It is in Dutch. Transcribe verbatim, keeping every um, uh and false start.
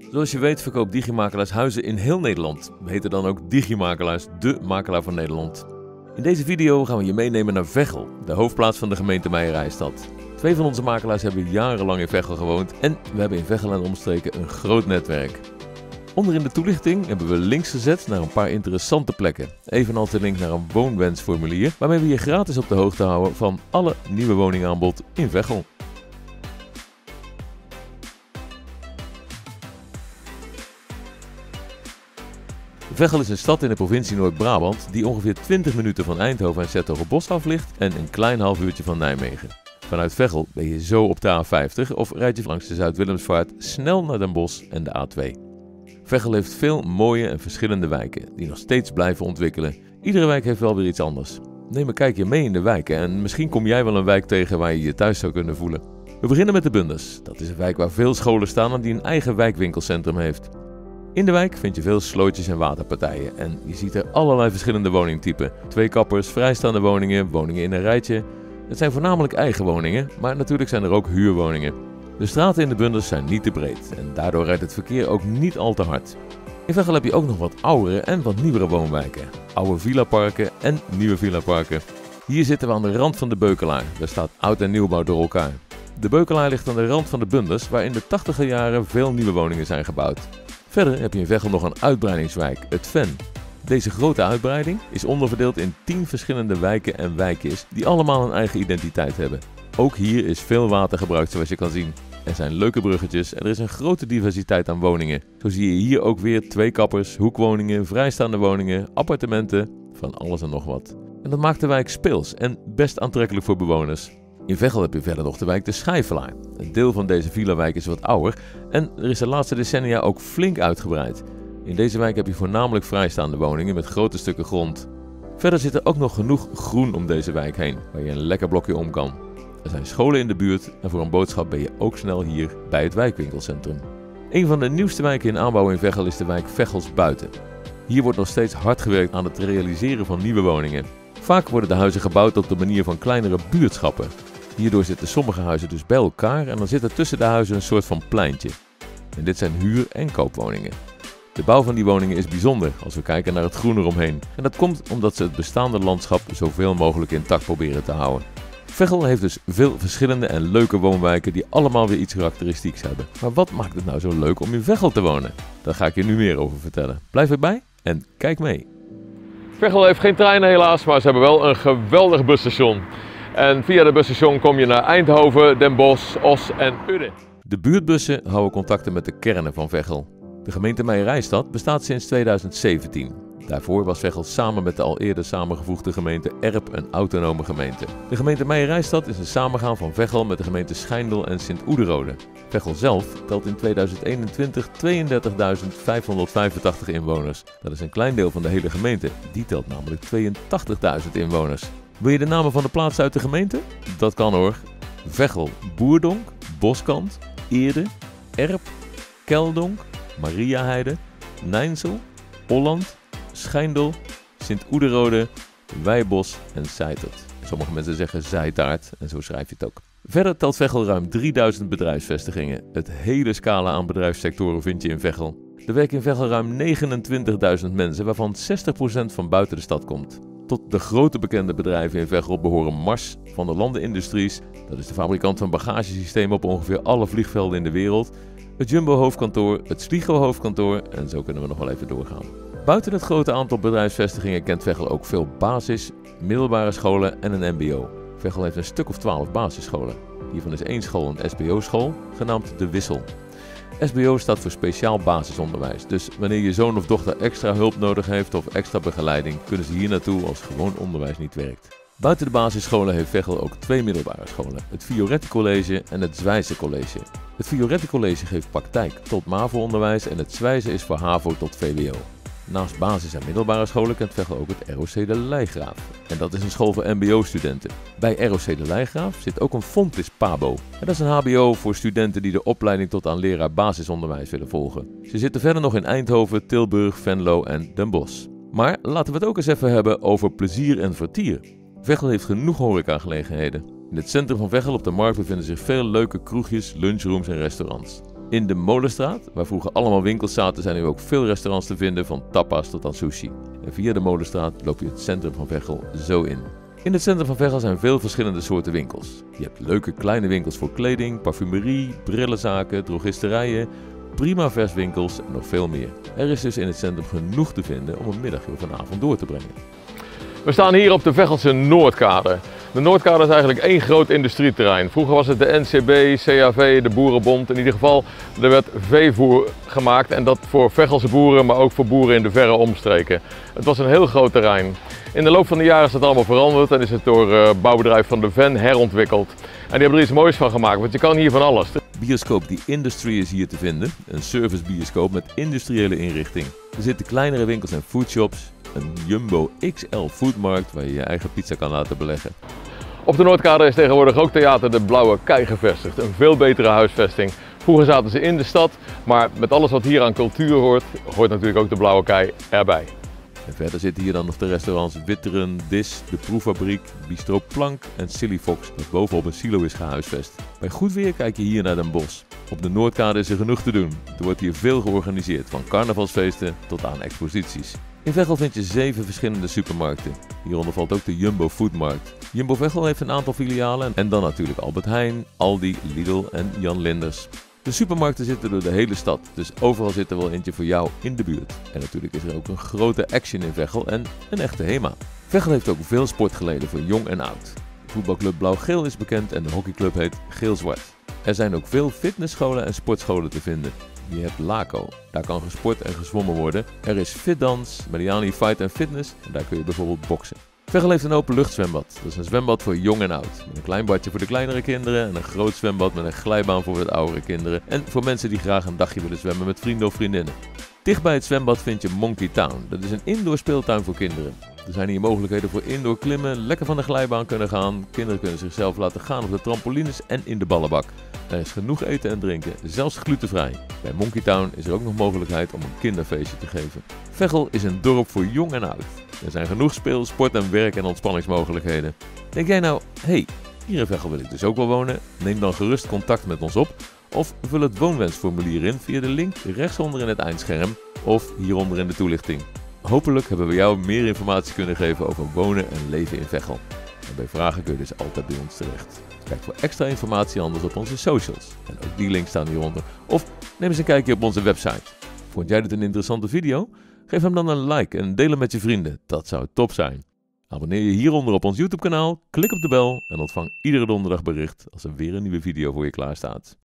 Zoals je weet verkoopt Digimakelaars huizen in heel Nederland. We heten dan ook Digimakelaars, de makelaar van Nederland. In deze video gaan we je meenemen naar Veghel, de hoofdplaats van de gemeente Meijerijstad. Twee van onze makelaars hebben jarenlang in Veghel gewoond en we hebben in Veghel en omstreken een groot netwerk. Onder in de toelichting hebben we links gezet naar een paar interessante plekken. Evenals de link naar een woonwensformulier waarmee we je gratis op de hoogte houden van alle nieuwe woningaanbod in Veghel. Veghel is een stad in de provincie Noord-Brabant die ongeveer twintig minuten van Eindhoven en 's-Hertogenbosch af ligt en een klein half uurtje van Nijmegen. Vanuit Veghel ben je zo op de A vijftig of rijd je langs de Zuid-Willemsvaart snel naar Den Bosch en de A twee. Veghel heeft veel mooie en verschillende wijken die nog steeds blijven ontwikkelen. Iedere wijk heeft wel weer iets anders. Neem een kijkje mee in de wijken en misschien kom jij wel een wijk tegen waar je je thuis zou kunnen voelen. We beginnen met de Bunders. Dat is een wijk waar veel scholen staan en die een eigen wijkwinkelcentrum heeft. In de wijk vind je veel slootjes en waterpartijen en je ziet er allerlei verschillende woningtypen. Tweekappers, vrijstaande woningen, woningen in een rijtje. Het zijn voornamelijk eigen woningen, maar natuurlijk zijn er ook huurwoningen. De straten in de Bunders zijn niet te breed en daardoor rijdt het verkeer ook niet al te hard. In Veghel heb je ook nog wat oudere en wat nieuwere woonwijken. Oude villaparken en nieuwe villaparken. Hier zitten we aan de rand van de Beukelaar. Daar staat oud en nieuwbouw door elkaar. De Beukelaar ligt aan de rand van de Bunders waar in de tachtiger jaren veel nieuwe woningen zijn gebouwd. Verder heb je in Veghel nog een uitbreidingswijk, het Ven. Deze grote uitbreiding is onderverdeeld in tien verschillende wijken en wijkjes die allemaal een eigen identiteit hebben. Ook hier is veel water gebruikt zoals je kan zien. Er zijn leuke bruggetjes en er is een grote diversiteit aan woningen. Zo zie je hier ook weer tweekappers, hoekwoningen, vrijstaande woningen, appartementen, van alles en nog wat. En dat maakt de wijk speels en best aantrekkelijk voor bewoners. In Veghel heb je verder nog de wijk de Schijffelaar. Een deel van deze villa-wijk is wat ouder en er is de laatste decennia ook flink uitgebreid. In deze wijk heb je voornamelijk vrijstaande woningen met grote stukken grond. Verder zit er ook nog genoeg groen om deze wijk heen, waar je een lekker blokje om kan. Er zijn scholen in de buurt en voor een boodschap ben je ook snel hier bij het wijkwinkelcentrum. Een van de nieuwste wijken in aanbouw in Veghel is de wijk Veghels Buiten. Hier wordt nog steeds hard gewerkt aan het realiseren van nieuwe woningen. Vaak worden de huizen gebouwd op de manier van kleinere buurtschappen. Hierdoor zitten sommige huizen dus bij elkaar en dan zit er tussen de huizen een soort van pleintje. En dit zijn huur- en koopwoningen. De bouw van die woningen is bijzonder als we kijken naar het groen eromheen. En dat komt omdat ze het bestaande landschap zoveel mogelijk intact proberen te houden. Veghel heeft dus veel verschillende en leuke woonwijken die allemaal weer iets karakteristieks hebben. Maar wat maakt het nou zo leuk om in Veghel te wonen? Daar ga ik je nu meer over vertellen. Blijf erbij en kijk mee. Veghel heeft geen treinen helaas, maar ze hebben wel een geweldig busstation. En via de busstation kom je naar Eindhoven, Den Bosch, Oss en Udde. De buurtbussen houden contacten met de kernen van Veghel. De gemeente Meijerijstad bestaat sinds tweeduizend zeventien. Daarvoor was Veghel samen met de al eerder samengevoegde gemeente Erp een autonome gemeente. De gemeente Meijerijstad is een samengaan van Veghel met de gemeente Schijndel en Sint-Oederode. Veghel zelf telt in tweeduizend eenentwintig tweeëndertigduizend vijfhonderdvijfentachtig inwoners. Dat is een klein deel van de hele gemeente. Die telt namelijk tweeëntachtigduizend inwoners. Wil je de namen van de plaatsen uit de gemeente? Dat kan hoor. Veghel, Boerdonk, Boskant, Eerde, Erp, Keldonk, Mariaheide, Nijnsel, Olland, Schijndel, Sint-Oederode, Wijbos en Zeitert. Sommige mensen zeggen Zijtaart en zo schrijf je het ook. Verder telt Veghel ruim drieduizend bedrijfsvestigingen. Het hele scala aan bedrijfssectoren vind je in Veghel. Er werken in Veghel ruim negenentwintigduizend mensen, waarvan zestig procent van buiten de stad komt. Tot de grote bekende bedrijven in Veghel behoren Mars van de Landen Industries. Dat is de fabrikant van bagagesystemen op ongeveer alle vliegvelden in de wereld. Het Jumbo hoofdkantoor, het Sligo hoofdkantoor en zo kunnen we nog wel even doorgaan. Buiten het grote aantal bedrijfsvestigingen kent Veghel ook veel basis, middelbare scholen en een mbo. Veghel heeft een stuk of twaalf basisscholen. Hiervan is één school een S B O-school, genaamd De Wissel. S B O staat voor speciaal basisonderwijs, dus wanneer je zoon of dochter extra hulp nodig heeft of extra begeleiding, kunnen ze hier naartoe als gewoon onderwijs niet werkt. Buiten de basisscholen heeft Veghel ook twee middelbare scholen, het Fioretti College en het Zwijse College. Het Fioretti College geeft praktijk tot MAVO-onderwijs en het Zwijse is voor HAVO tot V W O. Naast basis- en middelbare scholen kent Veghel ook het R O C de Leijgraaf. En dat is een school voor mbo-studenten. Bij R O C de Leijgraaf zit ook een Fontys Pabo. En dat is een H B O voor studenten die de opleiding tot aan leraar basisonderwijs willen volgen. Ze zitten verder nog in Eindhoven, Tilburg, Venlo en Den Bosch. Maar laten we het ook eens even hebben over plezier en vertier. Veghel heeft genoeg horecagelegenheden. In het centrum van Veghel op de markt bevinden zich veel leuke kroegjes, lunchrooms en restaurants. In de Molenstraat, waar vroeger allemaal winkels zaten, zijn nu ook veel restaurants te vinden, van tapas tot aan sushi. En via de Molenstraat loop je het centrum van Veghel zo in. In het centrum van Veghel zijn veel verschillende soorten winkels. Je hebt leuke kleine winkels voor kleding, parfumerie, brillenzaken, drogisterijen, prima verswinkels en nog veel meer. Er is dus in het centrum genoeg te vinden om een middagje of een avond door te brengen. We staan hier op de Veghelse Noordkade. De Noordkade is eigenlijk één groot industrieterrein. Vroeger was het de N C B, C A V, de Boerenbond. In ieder geval, er werd veevoer gemaakt en dat voor Veghelse boeren, maar ook voor boeren in de verre omstreken. Het was een heel groot terrein. In de loop van de jaren is het allemaal veranderd en is het door het bouwbedrijf Van de Ven herontwikkeld. En die hebben er iets moois van gemaakt, want je kan hier van alles. Bioscoop The Industry is hier te vinden. Een servicebioscoop met industriële inrichting. Er zitten kleinere winkels en foodshops. Een Jumbo X L foodmarkt waar je je eigen pizza kan laten beleggen. Op de Noordkade is tegenwoordig ook theater De Blauwe Kei gevestigd. Een veel betere huisvesting. Vroeger zaten ze in de stad, maar met alles wat hier aan cultuur hoort, hoort natuurlijk ook De Blauwe Kei erbij. En verder zitten hier dan nog de restaurants Witteren, Dis, De Proeffabriek, Bistro Plank en Silly Fox, dat bovenop een silo is gehuisvest. Bij goed weer kijk je hier naar Den Bosch. Op de Noordkade is er genoeg te doen. Er wordt hier veel georganiseerd, van carnavalsfeesten tot aan exposities. In Veghel vind je zeven verschillende supermarkten. Hieronder valt ook de Jumbo Foodmarkt. Jumbo Veghel heeft een aantal filialen en dan natuurlijk Albert Heijn, Aldi, Lidl en Jan Linders. De supermarkten zitten door de hele stad, dus overal zit er wel eentje voor jou in de buurt. En natuurlijk is er ook een grote Action in Veghel en een echte HEMA. Veghel heeft ook veel sportgeleden voor jong en oud. De voetbalclub Blauw-Geel is bekend en de hockeyclub heet Geel-Zwart. Er zijn ook veel fitnessscholen en sportscholen te vinden. Je hebt Laco, daar kan gesport en gezwommen worden. Er is Fitdans, Mediani Fight en Fitness en daar kun je bijvoorbeeld boksen. Veghel heeft een openluchtzwembad. Dat is een zwembad voor jong en oud. Met een klein badje voor de kleinere kinderen en een groot zwembad met een glijbaan voor wat oudere kinderen. En voor mensen die graag een dagje willen zwemmen met vrienden of vriendinnen. Dicht bij het zwembad vind je Monkey Town. Dat is een indoor speeltuin voor kinderen. Er zijn hier mogelijkheden voor indoor klimmen, lekker van de glijbaan kunnen gaan. Kinderen kunnen zichzelf laten gaan op de trampolines en in de ballenbak. Er is genoeg eten en drinken, zelfs glutenvrij. Bij Monkey Town is er ook nog mogelijkheid om een kinderfeestje te geven. Veghel is een dorp voor jong en oud. Er zijn genoeg speel-, sport- en werk- en ontspanningsmogelijkheden. Denk jij nou, hé, hey, hier in Veghel wil ik dus ook wel wonen? Neem dan gerust contact met ons op. Of vul het woonwensformulier in via de link rechtsonder in het eindscherm of hieronder in de toelichting. Hopelijk hebben we jou meer informatie kunnen geven over wonen en leven in Veghel. En bij vragen kun je dus altijd bij ons terecht. Kijk voor extra informatie anders op onze socials. En ook die links staan hieronder. Of neem eens een kijkje op onze website. Vond jij dit een interessante video? Geef hem dan een like en deel hem met je vrienden. Dat zou top zijn. Abonneer je hieronder op ons YouTube kanaal, klik op de bel en ontvang iedere donderdag bericht als er weer een nieuwe video voor je klaar staat.